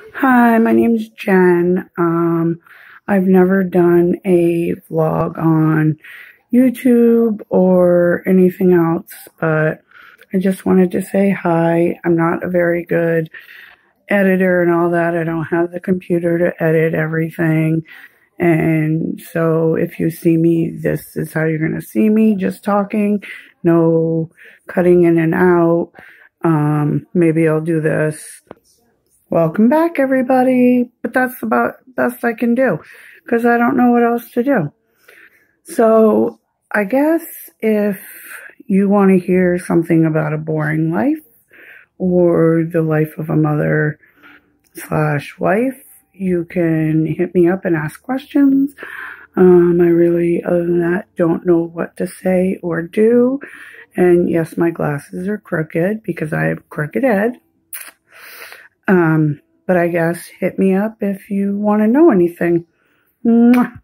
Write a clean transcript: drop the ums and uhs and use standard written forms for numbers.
Hi, my name's Jen. I've never done a vlog on YouTube or anything else, but I just wanted to say hi. I'm not a very good editor and all that. I don't have the computer to edit everything. And so if you see me, this is how you're going to see me, just talking, no cutting in and out. Maybe I'll do this. Welcome back, everybody. But that's about best I can do because I don't know what else to do. So I guess if you want to hear something about a boring life or the life of a mother / wife, you can hit me up and ask questions. I really, other than that, don't know what to say or do. And yes, my glasses are crooked because I have crooked head. But I guess hit me up if you want to know anything. Mwah.